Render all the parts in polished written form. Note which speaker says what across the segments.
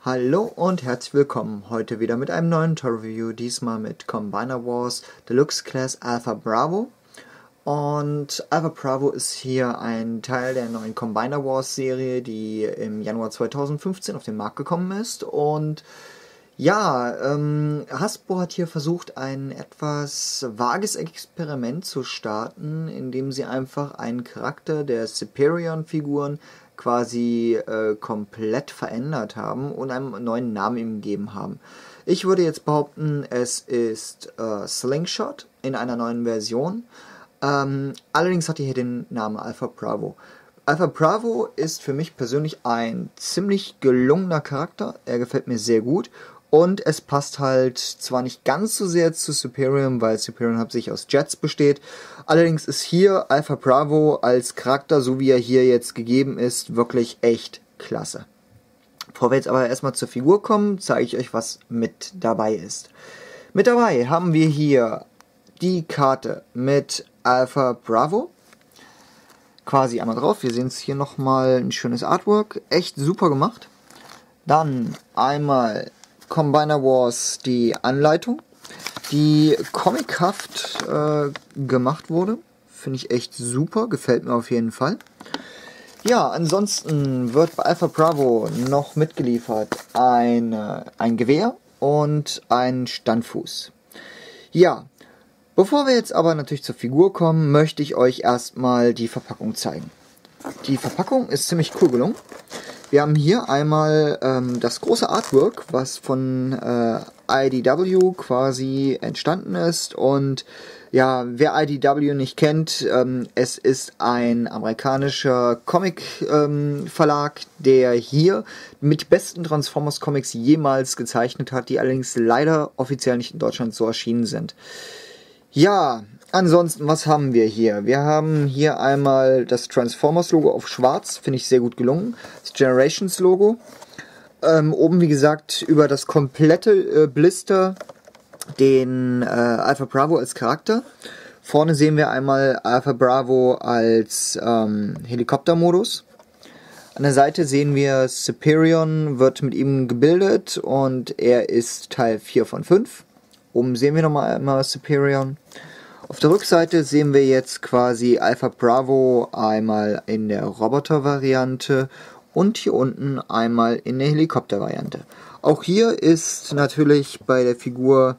Speaker 1: Hallo und herzlich willkommen, heute wieder mit einem neuen Toy-Review, diesmal mit Combiner Wars Deluxe Class Alpha Bravo. Und Alpha Bravo ist hier ein Teil der neuen Combiner Wars Serie, die im Januar 2015 auf den Markt gekommen ist. Und ja, Hasbro hat hier versucht, ein etwas vages Experiment zu starten, indem sie einfach einen Charakter der Superion-Figuren quasi komplett verändert haben und einen neuen Namen ihm gegeben haben. Ich würde jetzt behaupten, es ist Slingshot in einer neuen Version. Allerdings hat er hier den Namen Alpha Bravo. Alpha Bravo ist für mich persönlich ein ziemlich gelungener Charakter. Er gefällt mir sehr gut. Und es passt halt zwar nicht ganz so sehr zu Superion, weil Superion hauptsächlich aus Jets besteht. Allerdings ist hier Alpha Bravo als Charakter, so wie er hier jetzt gegeben ist, wirklich echt klasse. Bevor wir jetzt aber erstmal zur Figur kommen, zeige ich euch, was mit dabei ist. Mit dabei haben wir hier die Karte mit Alpha Bravo. Quasi einmal drauf. Wir sehen es hier nochmal, ein schönes Artwork. Echt super gemacht. Dann einmal Combiner Wars die Anleitung, die comichaft gemacht wurde. Finde ich echt super, gefällt mir auf jeden Fall. Ja, ansonsten wird bei Alpha Bravo noch mitgeliefert ein Gewehr und ein Standfuß. Ja, bevor wir jetzt aber natürlich zur Figur kommen, möchte ich euch erstmal die Verpackung zeigen. Die Verpackung ist ziemlich cool gelungen. Wir haben hier einmal das große Artwork, was von IDW quasi entstanden ist. Und ja, wer IDW nicht kennt, es ist ein amerikanischer Comic-Verlag, der hier mit besten Transformers-Comics jemals gezeichnet hat, die allerdings leider offiziell nicht in Deutschland so erschienen sind. Ja, ansonsten, was haben wir hier? Wir haben hier einmal das Transformers-Logo auf schwarz, finde ich sehr gut gelungen. Das Generations-Logo. Oben, wie gesagt, über das komplette Blister den Alpha Bravo als Charakter. Vorne sehen wir einmal Alpha Bravo als Helikoptermodus. An der Seite sehen wir, Superion wird mit ihm gebildet und er ist Teil 4 von 5. Oben sehen wir nochmal einmal Superion. Auf der Rückseite sehen wir jetzt quasi Alpha Bravo einmal in der Roboter-Variante und hier unten einmal in der Helikopter-Variante. Auch hier ist natürlich bei der Figur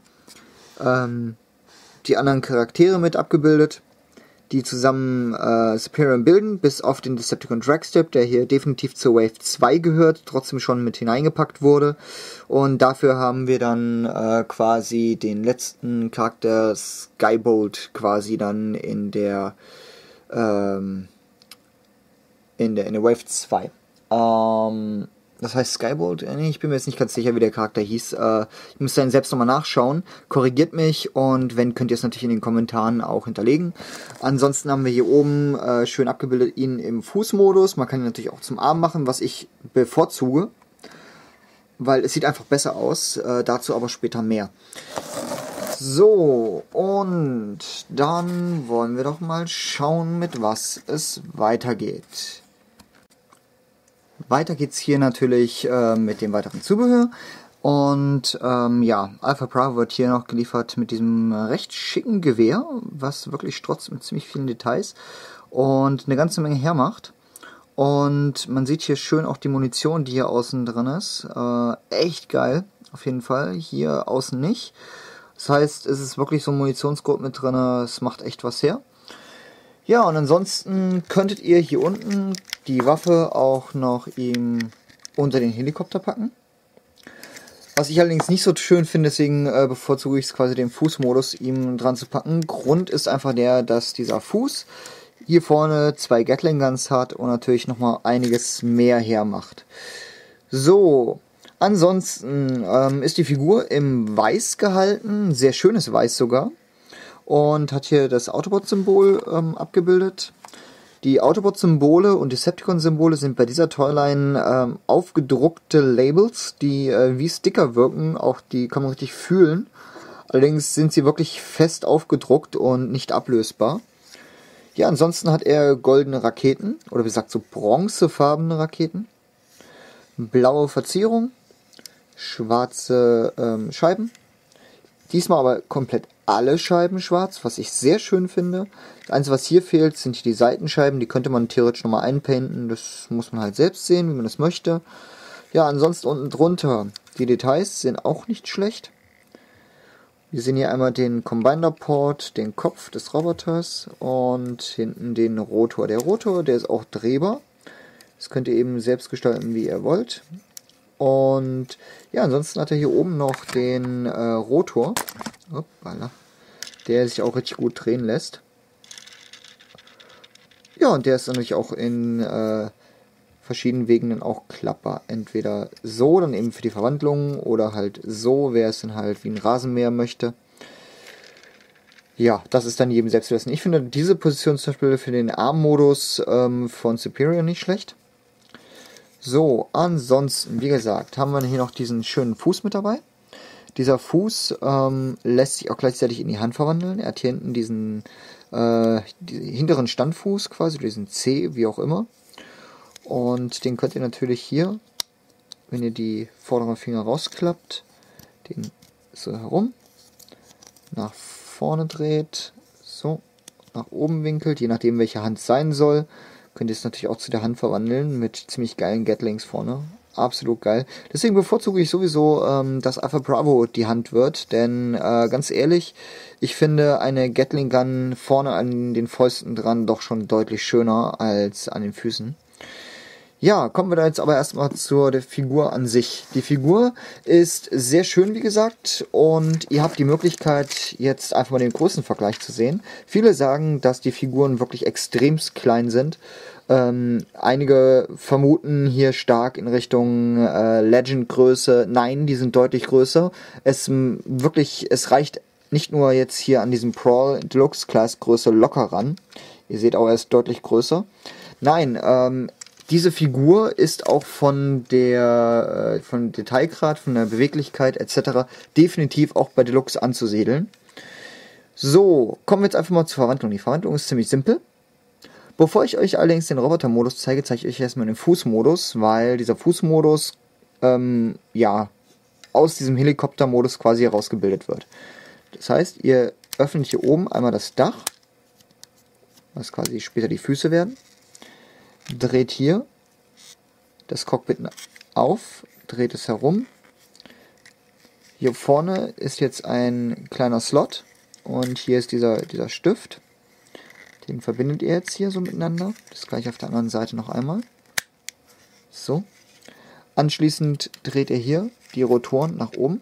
Speaker 1: die anderen Charaktere mit abgebildet, die zusammen Superion bilden, bis auf den Decepticon Dragstep, der hier definitiv zur Wave 2 gehört, trotzdem schon mit hineingepackt wurde. Und dafür haben wir dann quasi den letzten Charakter Skybolt quasi dann in der Wave 2. Das heißt Skybolt? Ich bin mir jetzt nicht ganz sicher, wie der Charakter hieß. Ich muss dann selbst nochmal nachschauen. Korrigiert mich und wenn, könnt ihr es natürlich in den Kommentaren auch hinterlegen. Ansonsten haben wir hier oben schön abgebildet ihn im Fußmodus. Man kann ihn natürlich auch zum Arm machen, was ich bevorzuge, weil es sieht einfach besser aus. Dazu aber später mehr. So, und dann wollen wir doch mal schauen, mit was es weitergeht. Weiter geht's hier natürlich mit dem weiteren Zubehör. Und ja, Alpha Bravo wird hier noch geliefert mit diesem recht schicken Gewehr, was wirklich strotzt mit ziemlich vielen Details und eine ganze Menge hermacht. Und man sieht hier schön auch die Munition, die hier außen drin ist. Echt geil, auf jeden Fall. Hier außen nicht. Das heißt, es ist wirklich so ein Munitionsgurt mit drin. Es macht echt was her. Ja, und ansonsten könntet ihr hier unten die Waffe auch noch ihm unter den Helikopter packen. Was ich allerdings nicht so schön finde, deswegen bevorzuge ich es quasi den Fußmodus ihm dran zu packen. Grund ist einfach der, dass dieser Fuß hier vorne 2 Gatling Guns hat und natürlich nochmal einiges mehr hermacht. So, ansonsten ist die Figur im Weiß gehalten, sehr schönes Weiß sogar. Und hat hier das Autobot-Symbol abgebildet. Die Autobot-Symbole und Decepticon-Symbole sind bei dieser Toyline aufgedruckte Labels, die wie Sticker wirken. Auch die kann man richtig fühlen. Allerdings sind sie wirklich fest aufgedruckt und nicht ablösbar. Ja, ansonsten hat er goldene Raketen, oder wie gesagt so bronzefarbene Raketen. Blaue Verzierung. schwarze Scheiben. Diesmal aber komplett alle Scheiben schwarz, was ich sehr schön finde. Das Einzige, was hier fehlt, sind die Seitenscheiben. Die könnte man theoretisch nochmal einpainten. Das muss man halt selbst sehen, wie man das möchte. Ja, ansonsten unten drunter, die Details sind auch nicht schlecht. Wir sehen hier einmal den Combiner-Port, den Kopf des Roboters und hinten den Rotor. Der Rotor, der ist auch drehbar. Das könnt ihr eben selbst gestalten, wie ihr wollt. Und ja, ansonsten hat er hier oben noch den Rotor, hoppala, der sich auch richtig gut drehen lässt. Ja, und der ist natürlich auch in verschiedenen Wegen dann auch klappbar. Entweder so, dann eben für die Verwandlung, oder halt so, wer es dann halt wie ein Rasenmäher möchte. Ja, das ist dann jedem selbst überlassen. Ich finde diese Position zum Beispiel für den Arm-Modus von Superior nicht schlecht. So, ansonsten, wie gesagt, haben wir hier noch diesen schönen Fuß mit dabei. Dieser Fuß lässt sich auch gleichzeitig in die Hand verwandeln. Er hat hier hinten diesen hinteren Standfuß quasi, diesen C, wie auch immer. Und den könnt ihr natürlich hier, wenn ihr die vorderen Finger rausklappt, den so herum, nach vorne dreht, so, nach oben winkelt, je nachdem welche Hand es sein soll, könnt ihr es natürlich auch zu der Hand verwandeln mit ziemlich geilen Gatlings vorne. Absolut geil. Deswegen bevorzuge ich sowieso, dass Alpha Bravo die Hand wird, denn ganz ehrlich, ich finde eine Gatling Gun vorne an den Fäusten dran doch schon deutlich schöner als an den Füßen. Ja, kommen wir da jetzt aber erstmal zur der Figur an sich. Die Figur ist sehr schön, wie gesagt, und ihr habt die Möglichkeit, jetzt einfach mal den Größenvergleich zu sehen. Viele sagen, dass die Figuren wirklich extremst klein sind. Einige vermuten hier stark in Richtung Legend-Größe. Nein, die sind deutlich größer. Es reicht nicht nur jetzt hier an diesem Prawl Deluxe Class Größe locker ran. Ihr seht auch, er ist deutlich größer. Nein, diese Figur ist auch von Detailgrad, von der Beweglichkeit etc. definitiv auch bei Deluxe anzusiedeln. So, kommen wir jetzt einfach mal zur Verwandlung. Die Verwandlung ist ziemlich simpel. Bevor ich euch allerdings den Roboter-Modus zeige, zeige ich euch erstmal den Fußmodus, weil dieser Fußmodus ja, aus diesem Helikopter-Modus quasi herausgebildet wird. Das heißt, ihr öffnet hier oben einmal das Dach, was quasi später die Füße werden. Dreht hier das Cockpit auf, dreht es herum. Hier vorne ist jetzt ein kleiner Slot und hier ist dieser Stift. Den verbindet ihr jetzt hier so miteinander. Das gleiche auf der anderen Seite noch einmal. So. Anschließend dreht ihr hier die Rotoren nach oben.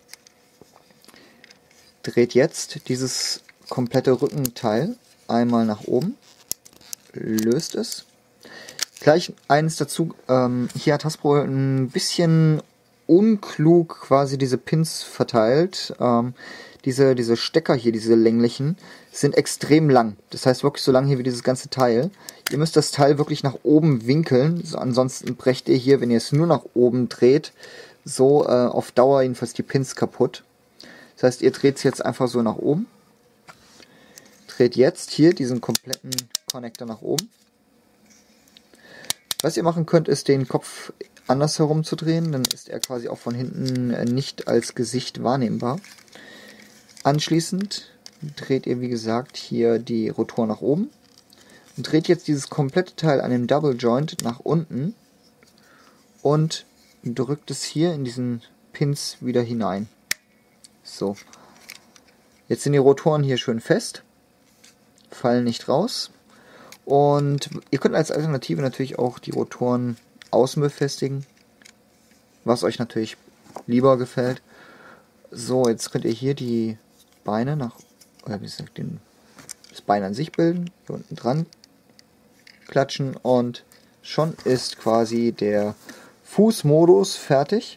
Speaker 1: Dreht jetzt dieses komplette Rückenteil einmal nach oben. Löst es. Gleich eines dazu, hier hat Hasbro ein bisschen unklug quasi diese Pins verteilt. Diese Stecker hier, diese länglichen, sind extrem lang. Das heißt wirklich so lang hier wie dieses ganze Teil. Ihr müsst das Teil wirklich nach oben winkeln, so, ansonsten brecht ihr hier, wenn ihr es nur nach oben dreht, so auf Dauer jedenfalls die Pins kaputt. Das heißt, ihr dreht es jetzt einfach so nach oben. Dreht jetzt hier diesen kompletten Connector nach oben. Was ihr machen könnt, ist den Kopf andersherum zu drehen, dann ist er quasi auch von hinten nicht als Gesicht wahrnehmbar. Anschließend dreht ihr, wie gesagt, hier die Rotor nach oben und dreht jetzt dieses komplette Teil an dem Double Joint nach unten und drückt es hier in diesen Pins wieder hinein. So. Jetzt sind die Rotoren hier schön fest, fallen nicht raus. Und ihr könnt als Alternative natürlich auch die Rotoren außen befestigen, was euch natürlich lieber gefällt. So, jetzt könnt ihr hier die Beine das Bein an sich bilden, hier unten dran klatschen und schon ist quasi der Fußmodus fertig.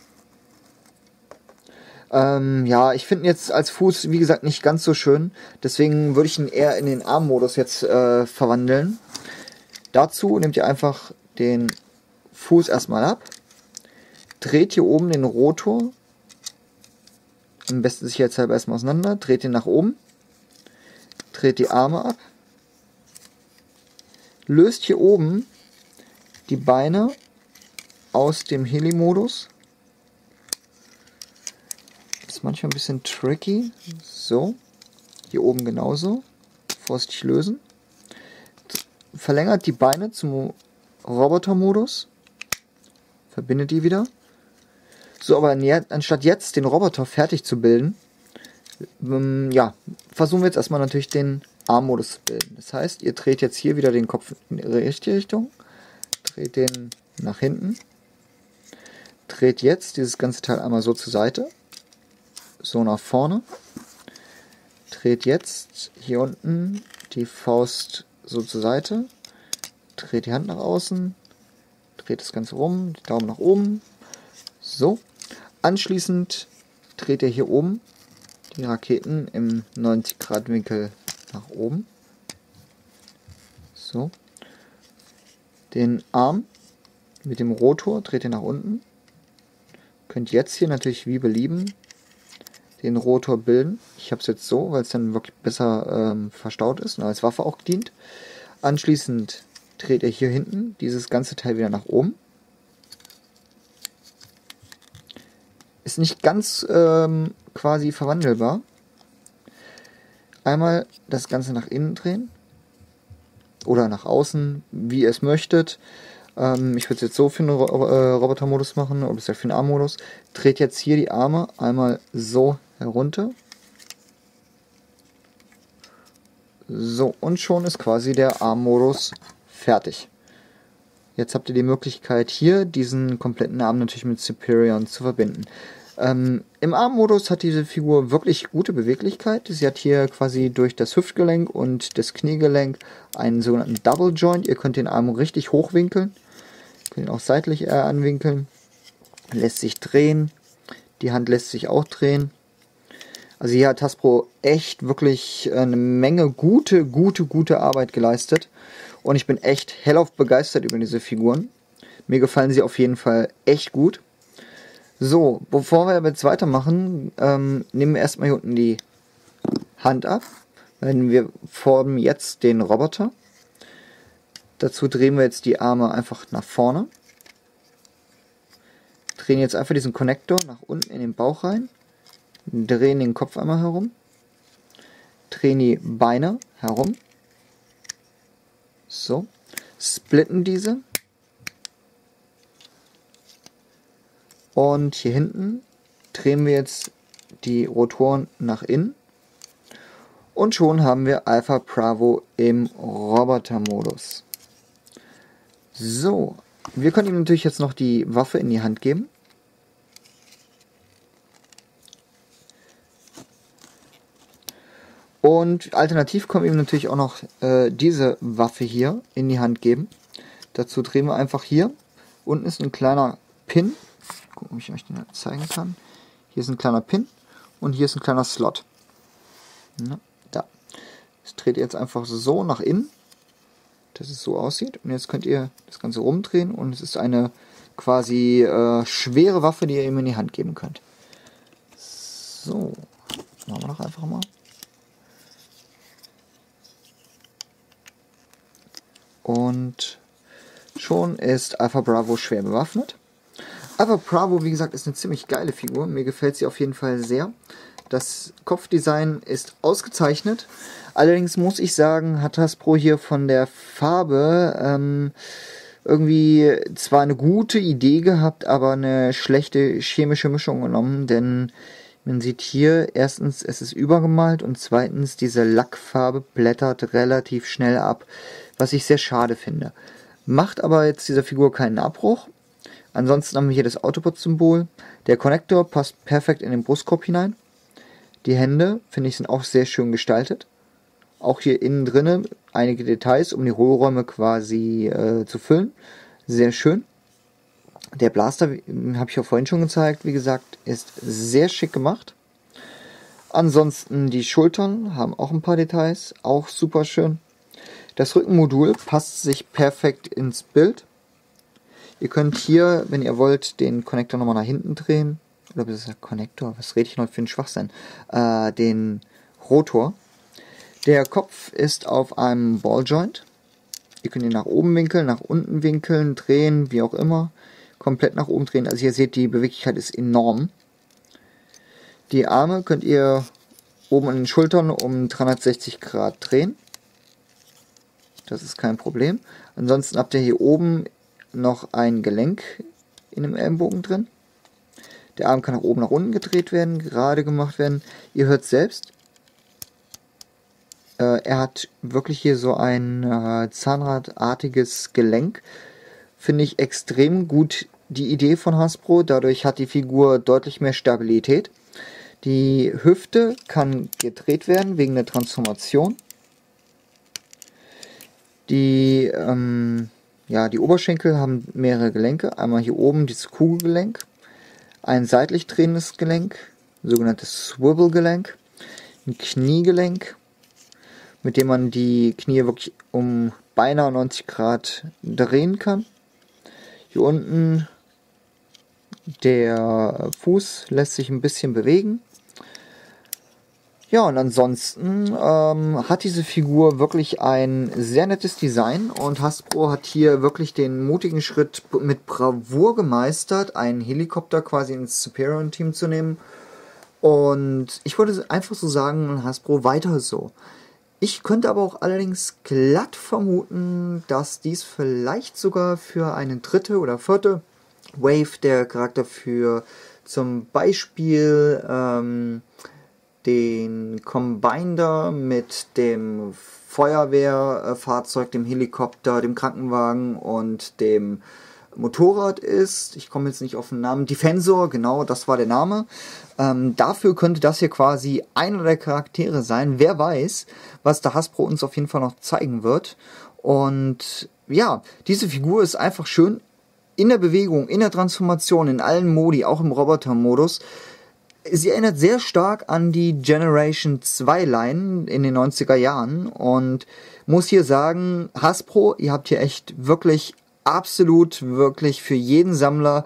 Speaker 1: Ja, ich finde ihn jetzt als Fuß, wie gesagt, nicht ganz so schön. Deswegen würde ich ihn eher in den Armmodus jetzt verwandeln. Dazu nehmt ihr einfach den Fuß erstmal ab. Dreht hier oben den Rotor. Am besten sicherheitshalber erstmal auseinander. Dreht ihn nach oben. Dreht die Arme ab. Löst hier oben die Beine aus dem Heli-Modus. ist manchmal ein bisschen tricky. So, hier oben genauso. Vorsichtig lösen. Verlängert die Beine zum Robotermodus. Verbindet die wieder. So, aber anstatt jetzt den Roboter fertig zu bilden, ja, versuchen wir jetzt erstmal natürlich den Armmodus zu bilden. Das heißt, ihr dreht jetzt hier wieder den Kopf in die richtige Richtung, dreht den nach hinten, dreht jetzt dieses ganze Teil einmal so zur Seite, so nach vorne, dreht jetzt hier unten die Faust so zur Seite, dreht die Hand nach außen, dreht das Ganze rum, die Daumen nach oben, so. Anschließend dreht ihr hier oben die Raketen im 90-Grad-Winkel nach oben. So. Den Arm mit dem Rotor dreht ihr nach unten. Könnt jetzt hier natürlich wie belieben den Rotor bilden. Ich habe es jetzt so, weil es dann wirklich besser verstaut ist und als Waffe auch dient. Anschließend dreht ihr hier hinten dieses ganze Teil wieder nach oben. Ist nicht ganz quasi verwandelbar. Einmal das Ganze nach innen drehen oder nach außen, wie ihr es möchtet. Ich würde es jetzt so für einen Robotermodus machen oder für den Armmodus. Dreht jetzt hier die Arme einmal so herunter. So, und schon ist quasi der Armmodus fertig. Jetzt habt ihr die Möglichkeit hier diesen kompletten Arm natürlich mit Superion zu verbinden. Im Armmodus hat diese Figur wirklich gute Beweglichkeit. Sie hat hier quasi durch das Hüftgelenk und das Kniegelenk einen sogenannten Double Joint. Ihr könnt den Arm richtig hochwinkeln, könnt ihn auch seitlich anwinkeln. Lässt sich drehen, die Hand lässt sich auch drehen. Also hier hat Hasbro echt wirklich eine Menge gute Arbeit geleistet. Und ich bin echt hellauf begeistert über diese Figuren. Mir gefallen sie auf jeden Fall echt gut. So, bevor wir jetzt weitermachen, nehmen wir erstmal hier unten die Hand ab. Wir formen jetzt den Roboter. Dazu drehen wir jetzt die Arme einfach nach vorne. Drehen jetzt einfach diesen Konnektor nach unten in den Bauch rein. Drehen den Kopf einmal herum. Drehen die Beine herum. So. Splitten diese. Und hier hinten drehen wir jetzt die Rotoren nach innen. Und schon haben wir Alpha Bravo im Robotermodus. So, wir können ihm natürlich jetzt noch die Waffe in die Hand geben. Und alternativ können wir ihm natürlich auch noch diese Waffe hier in die Hand geben. Dazu drehen wir einfach hier. Unten ist ein kleiner Pin. Gucken, ob ich euch den zeigen kann. Hier ist ein kleiner Pin und hier ist ein kleiner Slot. Na, da. Das dreht ihr jetzt einfach so nach innen, dass es so aussieht. Und jetzt könnt ihr das Ganze rumdrehen und es ist eine quasi schwere Waffe, die ihr ihm in die Hand geben könnt. So, machen wir doch einfach mal. Und schon ist Alpha Bravo schwer bewaffnet. Alpha Bravo, wie gesagt, ist eine ziemlich geile Figur. Mir gefällt sie auf jeden Fall sehr. Das Kopfdesign ist ausgezeichnet. Allerdings muss ich sagen, hat Hasbro hier von der Farbe irgendwie zwar eine gute Idee gehabt, aber eine schlechte chemische Mischung genommen. Denn man sieht hier, erstens, es ist übergemalt und zweitens, diese Lackfarbe blättert relativ schnell ab. Was ich sehr schade finde. Macht aber jetzt dieser Figur keinen Abbruch. Ansonsten haben wir hier das Autobot-Symbol. Der Konnektor passt perfekt in den Brustkorb hinein. Die Hände, finde ich, sind auch sehr schön gestaltet. Auch hier innen drinnen einige Details, um die Hohlräume quasi zu füllen. Sehr schön. Der Blaster, habe ich ja vorhin schon gezeigt, wie gesagt, ist sehr schick gemacht. Ansonsten die Schultern haben auch ein paar Details, auch super schön. Das Rückenmodul passt sich perfekt ins Bild. Ihr könnt hier, wenn ihr wollt, den Konnektor nochmal nach hinten drehen. Oder das ist der Konnektor, was rede ich noch für einen Schwachsinn? Den Rotor. Der Kopf ist auf einem Balljoint. Ihr könnt ihn nach oben winkeln, nach unten winkeln, drehen, wie auch immer. Komplett nach oben drehen. Also ihr seht, die Beweglichkeit ist enorm. Die Arme könnt ihr oben an den Schultern um 360 Grad drehen. Das ist kein Problem. Ansonsten habt ihr hier oben noch ein Gelenk in dem Ellenbogen drin. Der Arm kann nach oben, nach unten gedreht werden, gerade gemacht werden. Ihr hört selbst. Er hat wirklich hier so ein zahnradartiges Gelenk. Finde ich extrem gut die Idee von Hasbro. Dadurch hat die Figur deutlich mehr Stabilität. Die Hüfte kann gedreht werden wegen der Transformation. Die Oberschenkel haben mehrere Gelenke. Einmal hier oben dieses Kugelgelenk, ein seitlich drehendes Gelenk, sogenanntes Swivel-Gelenk, ein Kniegelenk, mit dem man die Knie wirklich um beinahe 90 Grad drehen kann. Hier unten der Fuß lässt sich ein bisschen bewegen. Ja, und ansonsten hat diese Figur wirklich ein sehr nettes Design und Hasbro hat hier wirklich den mutigen Schritt mit Bravour gemeistert, einen Helikopter quasi ins Superion-Team zu nehmen. Und ich würde einfach so sagen, Hasbro, weiter so. Ich könnte aber auch allerdings glatt vermuten, dass dies vielleicht sogar für eine dritte oder vierte Wave der Charakter für zum Beispiel den Combiner mit dem Feuerwehrfahrzeug, dem Helikopter, dem Krankenwagen und dem Motorrad ist. Ich komme jetzt nicht auf den Namen. Defensor, genau, das war der Name. Dafür könnte das hier quasi einer der Charaktere sein. Wer weiß, was der Hasbro uns auf jeden Fall noch zeigen wird. Und ja, diese Figur ist einfach schön in der Bewegung, in der Transformation, in allen Modi, auch im Roboter-Modus. Sie erinnert sehr stark an die Generation 2 Line in den 90er Jahren und muss hier sagen, Hasbro, ihr habt hier echt wirklich absolut wirklich für jeden Sammler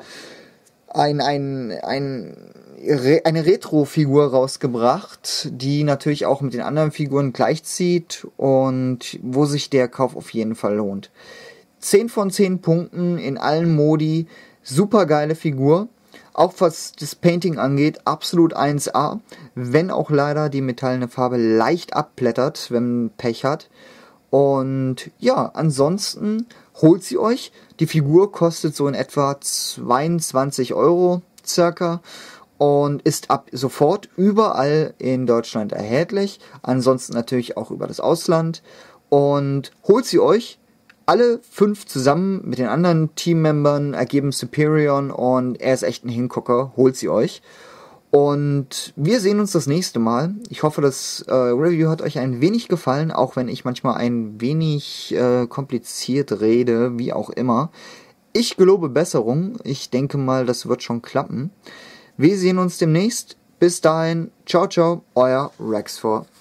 Speaker 1: eine Retro-Figur rausgebracht, die natürlich auch mit den anderen Figuren gleichzieht und wo sich der Kauf auf jeden Fall lohnt. 10 von 10 Punkten in allen Modi, super geile Figur. Auch was das Painting angeht, absolut 1A, wenn auch leider die metallene Farbe leicht abblättert, wenn man Pech hat. Und ja, ansonsten holt sie euch. Die Figur kostet so in etwa 22 Euro circa und ist ab sofort überall in Deutschland erhältlich. Ansonsten natürlich auch über das Ausland. Und holt sie euch. Alle 5 zusammen mit den anderen Teammembern ergeben Superion und er ist echt ein Hingucker. Holt sie euch. Und wir sehen uns das nächste Mal. Ich hoffe, das Review hat euch ein wenig gefallen, auch wenn ich manchmal ein wenig kompliziert rede, wie auch immer. Ich gelobe Besserung. Ich denke mal, das wird schon klappen. Wir sehen uns demnächst. Bis dahin, ciao, ciao, euer Rex4.